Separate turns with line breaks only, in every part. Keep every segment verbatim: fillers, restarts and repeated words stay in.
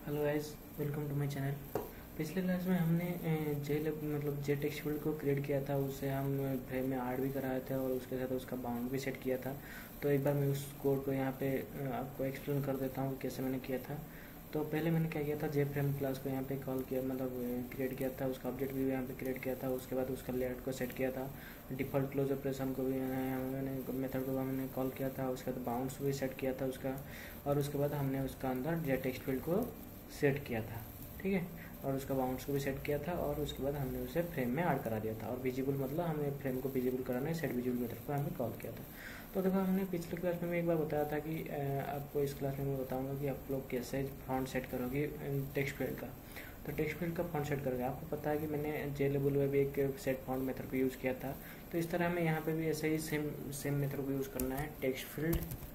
Hello guys, welcome to my channel. पिछले class में हमने जे मतलब जे टेक्स्ट फील्ड को क्रिएट किया था, उससे हम फ्रेम में ऐड भी कराए थे और उसके साथ उसका बाउंड भी सेट किया था। तो एक बार मैं उस कोड को यहाँ पे आपको एक्सप्लेन कर देता हूँ कैसे मैंने किया था। तो पहले मैंने क्या किया था, जे फ्रेम क्लास को यहाँ पे कॉल किया, मतलब क्रिएट किया था, उसका ऑब्जेक्ट भी यहाँ पे क्रिएट किया था। उसके बाद उसका लेआउट को सेट किया था, डिफ़ॉल्ट क्लोज ऑपरेशन को भी मैंने मेथड को हमने कॉल किया था। उसके बाद बाउंड्स भी सेट किया था उसका, और उसके बाद हमने उसका अंदर जे टेक्स्ट फील्ड को सेट किया था, ठीक है। और उसका बाउंड्स को भी सेट किया था, और उसके बाद हमने उसे फ्रेम में ऐड करा दिया था। और विजिबल मतलब हमने फ्रेम को विजिबल कराना है, सेट विजिबल मेथड को हमने कॉल किया था। तो देखो, हमने पिछले क्लास में मैं एक बार बताया था कि आपको इस क्लास में मैं बताऊंगा कि आप लोग कैसे फॉन्ट सेट करोगे टेक्स्ट फील्ड का। तो टेक्स्ट फील्ड का फॉन्ट सेट करोगे, आपको पता है कि मैंने जे लेबल में भी एक सेट फॉन्ट मेथड को यूज़ किया था। तो इस तरह हमें यहाँ पे भी ऐसे ही सेम सेम मेथड को यूज़ करना है, text field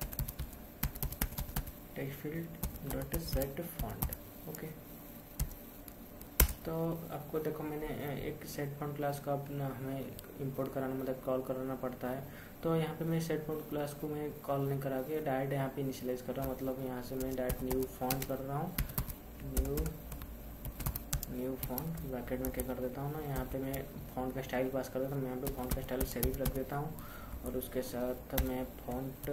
text field dot set font. Okay, तो आपको देखो, मैंने एक सेट फॉन्ट क्लास का अपना हमें इंपोर्ट कराना मतलब कॉल कराना पड़ता है। तो यहाँ पे मैं सेट फॉन्ट क्लास को मैं कॉल नहीं करा के डायरेक्ट यहाँ पे इनिशियलाइज कर रहा हूँ। मतलब यहाँ से मैं डायरेक्ट न्यू फॉन्ट कर रहा हूँ, न्यू न्यू फॉन्ट ब्रैकेट में क्या कर देता हूँ ना, यहाँ पे मैं फॉन्ट का स्टाइल पास कर देता हूँ। मैं यहाँ पे फॉन्ट का स्टाइल सेरिफ रख देता हूँ, और उसके साथ मैं फॉन्ट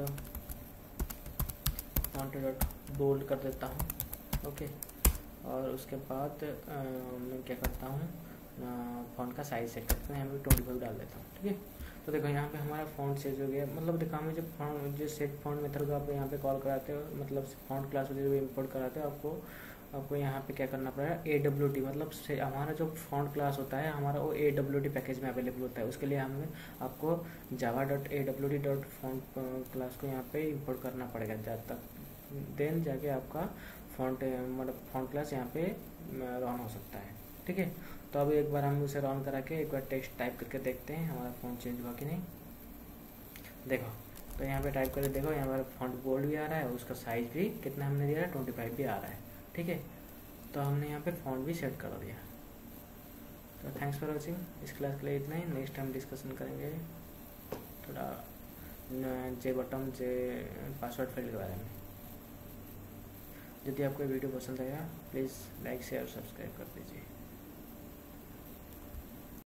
फॉन्ट डॉट बोल्ड कर देता हूँ। ओके, और उसके बाद आ, मैं क्या करता हूँ, फॉन्ट का साइज सेट करता हूँ, यहाँ पे ट्वेंटी फाइव डाल देता हूँ, ठीक है। तो देखो, यहाँ पे हमारा फॉन्ट सेज हो गया। मतलब देखो, हमें जब फॉन्ट जो सेट फॉन्ट मेथड को आप यहाँ पे कॉल कराते हो, मतलब फॉन्ट क्लास को जब इम्पोर्ट कराते हो, आपको आपको यहाँ पे क्या करना पड़ेगा, ए डब्ल्यू टी मतलब से हमारा जो फॉन्ट क्लास होता है हमारा वो ए डब्ल्यू टी पैकेज में अवेलेबल होता है। उसके लिए हमें आपको Java dot A W T dot font class को यहाँ पे इम्पोर्ट करना पड़ेगा जब तक, देन जाके आपका फॉन्ट मतलब फॉन्ट क्लास यहाँ पे रन हो सकता है, ठीक है। तो अब एक बार हम उसे रन करा के एक बार टेक्स्ट टाइप करके देखते हैं हमारा फॉन्ट चेंज हुआ कि नहीं। देखो, तो यहाँ पे टाइप करके देखो, यहाँ पर फॉन्ट बोल्ड भी आ रहा है, उसका साइज भी कितना हमने दिया है, ट्वेंटी फाइव भी आ रहा है, ठीक है। तो हमने यहाँ पे फॉन्ट भी सेट कर दिया। तो थैंक्स फॉर वॉचिंग। इस क्लास के लिए इतना ही। नेक्स्ट टाइम डिस्कशन करेंगे थोड़ा J button J password field के बारे में। यदि आपको वीडियो पसंद आया, प्लीज़ लाइक शेयर और सब्सक्राइब कर दीजिए।